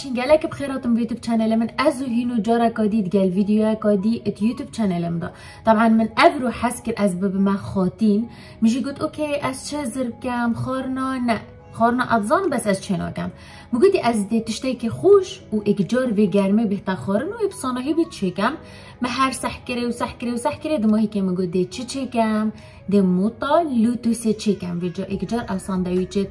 باشین گلک بخیراتم یوتیوب چنل من از هینو جارا کادید گل ویدیو کادی ات یوتیوب چنلم دا طبعا من افرو حسكر از بب ما خاتين مشي قلت اوكي از چه زربكم خارنا نه خارنا ابزان بس از چه ناکم مگودی از دی تشتاکی خوش و اگجار و گرمه بهتا خارن و ابصانهی بید چکم ما هر سحکره و سحکره و سحکره دماهی که مگودی چه چکم دی موتا لوتوسه چکم و جا اگجار او ساندویچت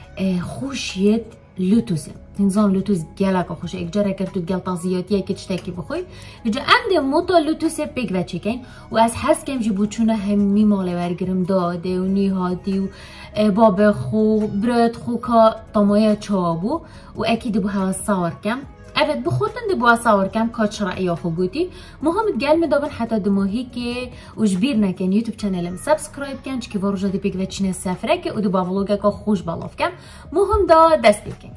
خوشیت لوتوسه نظام لوتوس گلک خوش اگجار اگر تو گل تازیاتی که تشتاکی بخوی وجا ام موتا لوتوسه پیک و چکین و از حس کم جی بوچونه همی ماله ورگرم داده و نیهاتی و باب خو برد خو کا تمایا چابو و اکید بو هوا صور کم اوید بخورتن دی بو صور کم کاچ رأی خو گوتی مهم گل میدابن حتی دماهی که وجبیر نکن یوتیوب چنلم سابسکرایب کن چی که ورجا دی پیک و چینه سفره که و دی با ولوگا که خوش بالاف کم مهم دا دست بکن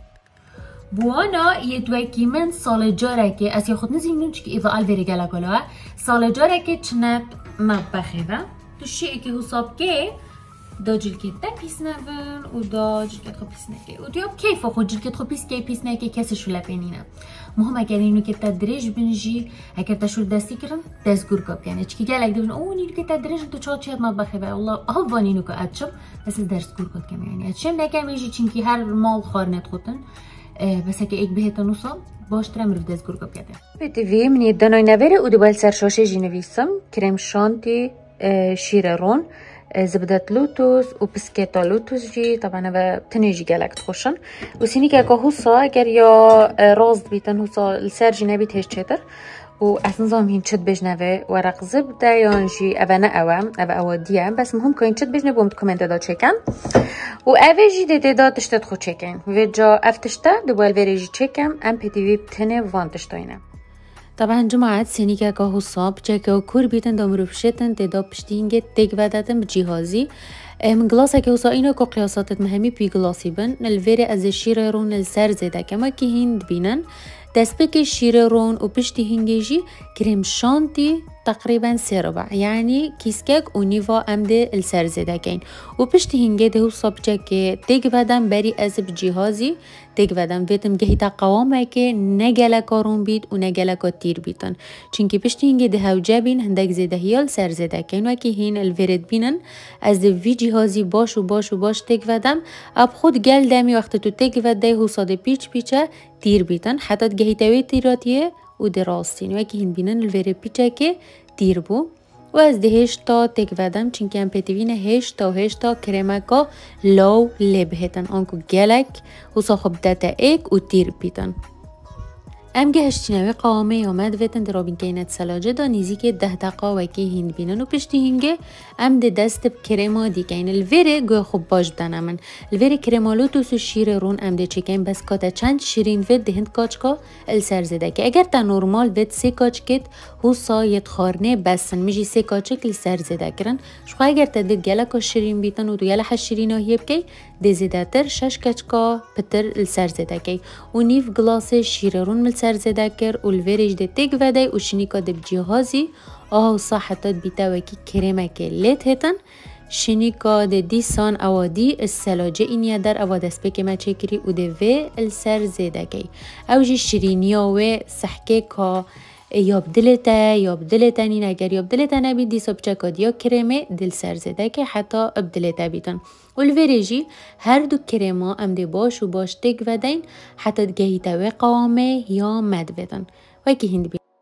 بوانا یتوکی من سال جاره که از خود نزینون چی که ایوا الویری گلا گلاه سال جاره که چنب مطبخه و تو شیعی که حساب که دا جلکت دا پیس نبن و دا جلکت خو پیس نکه و دیاب کیف خود جلکت خو پیس که پیس نکه کسی شو لپینینه مهم اگر اینو که تدریج بنجی اگر تشول دستی کرن دست گور کاب کنه چی که گلک دبن او اینو که تدریج تو چهار چهار مطبخه و الله آوان اینو که ادشم بس درس گور کاب کم یعنی ادشم نکمیجی چینکی هر مال خارنت خودن بس اگه ایک بهت نوصل باش ترم رو دست گور کاب کرده به تیوی منی دنای نوره و دوبال سرشاشه جنویسم کرم شانتی شیررون زبدة لوتوس و بسكيتا لوتوس جي طبعا و تنجي جالك تخشن و سيني كاكا هوسا اگر يا راز بيتن هوسا السرجي نبيت هش چتر و اسنظام هين چت بجنوه ورق زبده يانجي اوه نه اوه ديه بس مهم كاين چت بجنوه بومت كومنت دا چكن و اوه جي دي دا تشتت خو چكن و جا افتشته دوبال ويري جي چكم ام پي تي وي بتنه وان تشتاينه طبعا جماعت سینی که که حساب چکه و کور بیتن دامرو بشتن تدا پشتینگه تک ودتن بجیهازی من گلاسه که حسا اینو که قیاساتت مهمی پی گلاسی بن نلویره از شیر رون السر زده که ما که هند بینن دست بک شیر رون و پشتی هنگیجی کریم شانتی تقریبا 3 ربع يعني كيسكاك ونيفا امده السر زده كين و پشتی هنگه ده حساب چکه تک ودن بری از بجیهازی تک ودم ویتم گهیتا قوامه که نگله کارون بید و نگله که تیر بیتن چونکه پشتی هنگه ده هوجه بین هندک زده هیال سر زده کن و که هین الورد بینن از ده وی جهازی باش و باش و باش تک ودم اب خود گل دمی وقت تو تک وده حساد پیچ پیچه تیر بیتن حتی گهیتاوی تیراتیه و ده راستین و که هین بینن الورد پیچه که تیر بو و از دهش تا تک ودم چون که ام پتیوین هش تا کرمکا لو لبهتن آنکو گلک و صاحب دتا ایک و تیر بیتن ام گهشتینوی قوامه یا مدویتن در رابین کینت سلاجه دا نیزی که 10 دقا وکی هند بینن و پشتی هنگه ام ده دست بکرما دی که این الویره گوه خوب باش بدن من الویره کرمالوتوس و شیر رون ام ده چکن بس کاتا چند شیرین وید ده هند کاچکا السر زده که اگر تا نورمال وید 3 کاچکت هو سایت خارنه بسن میجی 3 کاچک السر زده کرن شخوا اگر تا دید گلکا شیرین بیتن و دو گلح شیرین آهیه بکی ده زده تر 6 کاچکا پتر السر زده که و نیف گلاس شیر رون مل سر زده کر و الویرش ده تک وده و شنیکا ده بجیهازی آه صاحتات بیتا وکی کرمه که لیت هتن شنیکا ده دیسان اوادی السلاجه اینیا در اواد اسپک ما چکری و ده وی السر زده که او جی شیرینیا و سحکه که یاب دلتا نین اگر یاب دلتا نبید دیسا بچکاد یا کرمه دل سر زده که حتی ابدلتا بیتن و الویرجی هر دو کرما ام ده باش و باش تک ودین حتی گهیتا و قوامه یا مد ودن و که هند بید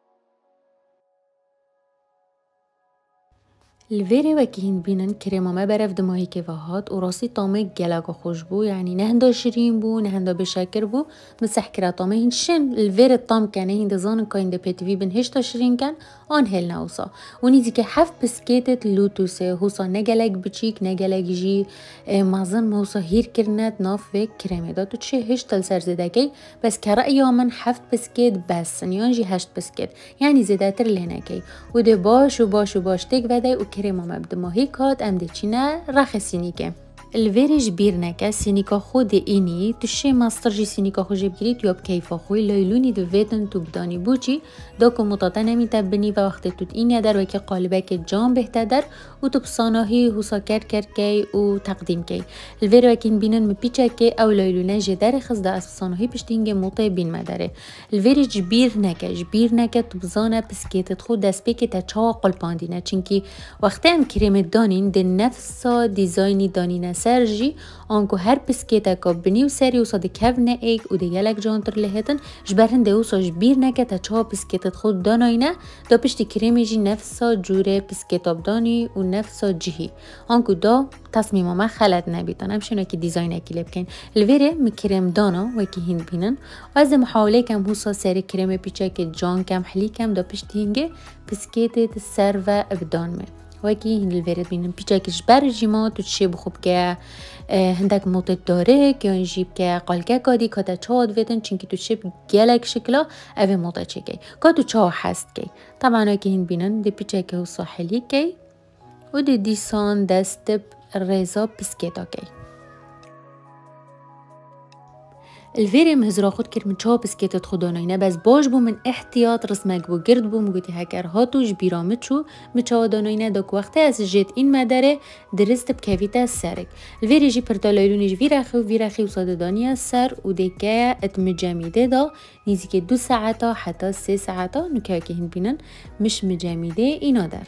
الویره و که هند بینن کرما ما برف دماهی که وهاد و راستی طامه گلگا خوش بو یعنی نه هندا شیرین بو نه هندا بشکر بو مسح کرا طامه هند شن الویره طام کنه هند زانن که هند پیتوی بن هشتا شیرین کن آن هل نوسا و نیزی که 7 بسکیتت لوتوسه حوصا نگلگ بچیک نگلگ جی مازن موسا هیر کرنت ناف و کرمه دا تو چه هشتا سر زده که بس کرا یا من 7 بسکیت بس نیان جی 8 بسکیت یعنی زده تر لینه که و ده باش و باش و باش تک وده و کرما مبد ماهی کات ام ده چینه رخصینی که الفيري جبير نكا سينيكا خود إني تشي ماستر جي سينيكا خو جبكريت يوب كيف خوي ليلوني دو فيتن تو بداني بوچي دوكو متطنه متبني و وقت توت إني در وكي قالبك جان بهتدر و تو بصاناهي هوسا كر كي و تقديم كي الفيري وكين بينن مبيچا كي او ليلونه جدر خزده از بصاناهي بشتينجي موطي بين مداره الفيري جبير نكا تو بزانه بسكيت خود دست بكي تا چا قلباندينه چنكي وقت هم كريم دانين ده نفسا ديزايني دانينه سرجي آنکو هر بسکیت که بنی و سری و صد کفنه ایک و دیگلک جانتر لهتن جبرن دوسا جبیر نکه تا چه بسکیتت خود داناینه دا پشتی کریمی جی نفسا جوره بسکیت آبدانی و نفسا جهی آنکو دا تصمیم ما خلط نبیتن همشونه که دیزاین اکی لبکن الویره مکرم دانا و که هند بینن و از محاوله کم هوسا سری کریم پیچه که جان کم حلی کم دا پشتی هنگه بسکیتت سر و ابدان می وکی هند الورد بینم پیچه کش بر جیما تو چه بخوب که هندک موتت داره که اون جیب که قالکه کادی که تا چاد ویدن چون که تو چه گلک شکلا اوه موتا چه کی که تو چه هست کی طبعا که هند بینن دی پیچه که ساحلی کی و دی دیسان دست رزا بسکیتا کی الفيري مهزرا خود كر من چا بسكيتت خداناينه بس باش بو من احتياط رسمك بو گرد بو مگوتي هكر هاتو جبيرا مچو مچا داناينه داك وقت از جيت این مداره درست بكافيتا سرك الفيري جي پرتالایلوني ويرخي وصاد دانيا سر و ديكا اتمجاميده دا نيزي که 2 ساعتا حتى 3 ساعتا نكاو که هن بینن مش مجاميده اینا در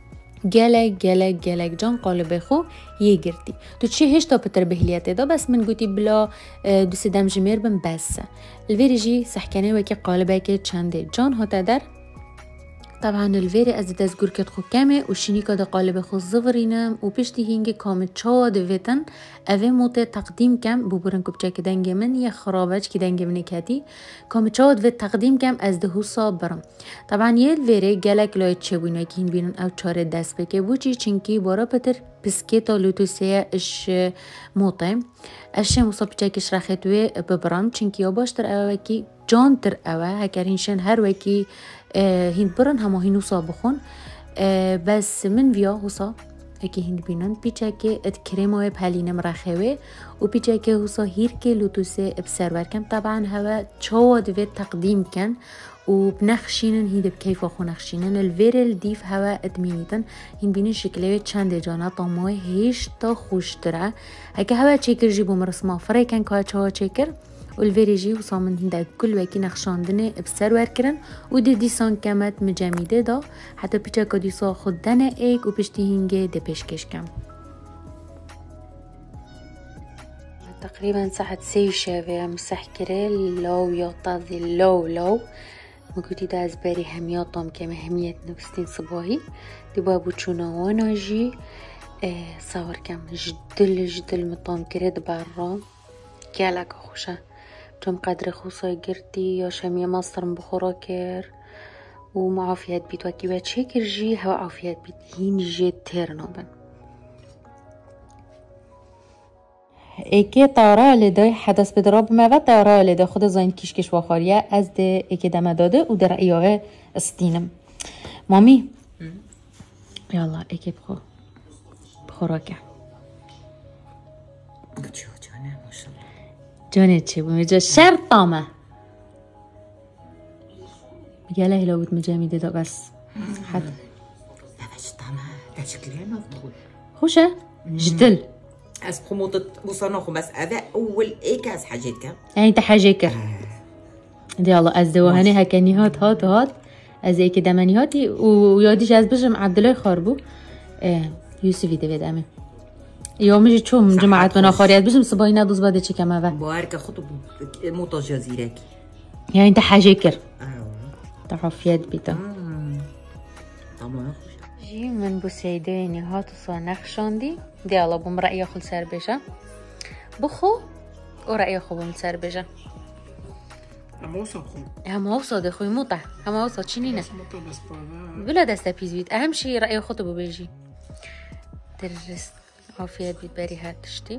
گلک جان قالب خو یه گرتی تو چه هشتا پتر بهلیت دا بس من گوتی بلا دو سدم جمیر بم بس الویری جی سحکنه وکی قالبه که چنده جان هاته در طبعا الویری از دزگور کت خو کمه و شینیکا دا قالب خو زورینم و پشتی هنگی کامت چا دویتن اوه موته تقدیم کم ببورن کبچه که دنگ من یه خرابج که دنگ من کتی کامت چا دویت تقدیم کم از دهو صاب برم طبعا یه الویری گلک لایت چه بوینه که هین بینن او چاره دست بکه بوچی چنکی بارا پتر بسکیتا لوتوسیه اش موته اش مصاب چکش رختوی ببرم چنکی یا باشتر اوه کی جان تر اوه هکرینشن هر وکی هند برن همه هینو بخون بس من ویا حسا اکی هند بینن پیچه که ات کریمای پلینم رخوه و پیچه که حسا هیر که لوتوسه بسرور کم طبعا هوا چاواد و تقدیم کن و بنخشینن هید بکیف خو نخشینن الویرل دیف هوا ادمینیتن هین بینن شکله چند جانا طامای هیش تا خوشتره اگه هوا چکر جیبو مرسما فرای کن که چاوا چکر والفيري جي وصامن هندا كل وكي نخشاندنه بسر وركرن و دي ديسان كمت مجميده دا حتى بيچا كديسا خدنه ايك و پشتي هنگه ده پیشکش کم تقريبا ساعة 3 شوية مسحكره لو يطاذي لو مقودي دا از باري همياطم كما هميت نفستين صباهي دي بابو چوناوانا جي صور كم جدل مطام كريد برا كالك خوشه چون قدر خوصای گردی یا شمیه ماسترم بخورا کر و معافیت بید وکی باید چکر جی هوا عافیت بید هین جی تر نابن ایکی تارا لیده حدث بدراب موه تارا لیده خود زاین کش واخاریه از ده ایکی دمه داده و در ایاغه استینم مامی یالله ایکی بخورا کر جانه چه بومجا شرط طامه میگه له لو مجاميده دا بس حد باش طامه دا شكلها مفضول خوشه جدل از خموطة بصناخو بس هذا اول ايكاس حاجات كم يعني انت حاجيكر دي الله از دوهاني هكاني هات از ايكي دماني هاتي وياديش از بجم عبدالله خاربو يوسفي دي بدامي يومي چو من جماعت من آخریت بشم صباحی ندوز باده چه کمه و بارك خطو موتاج جزيرك يعني انت حاجه كر تعافيت بيتا طبعا خوش جي من بوسيديني هاتو صا نخشاندي دي الله بوم رأي خل سر بجا بخو ورأي خو بوم سر بجا هم وصل خوي موطع هم وصل شنينه بلا دسته بيزويت اهم شيء رأي خطو بيجي درست عافيت بيت باري هات تشتي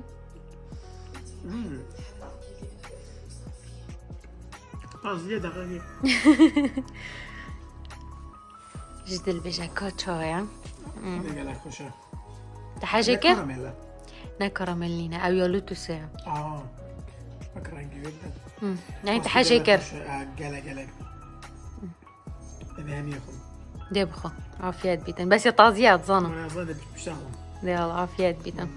زيادة غريب جدل بجا كاتشايا دقالك خوشة تحاجة كيف؟ نه كراميلينا او يولوتو ساعة. فكرة جدا. يعني انت حاجة كر جلا انا هني اخو دي بخو عافيات بيتن بس يطازيات ظنوا انا ظنت بشغل دي الله عافيات بيتن.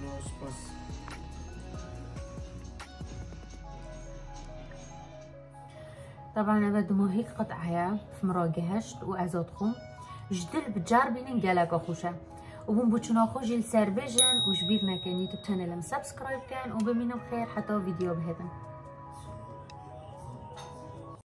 طبعا انا بدو هيك قطعة في مراجهشت وازودكم جدل بتجاربين قالك اخوشا وبن بوچنا خوش السربجن وجبيرنا كان يوتيوب channel سبسكرايب كان وبمينو بخير حتى فيديو بهذا.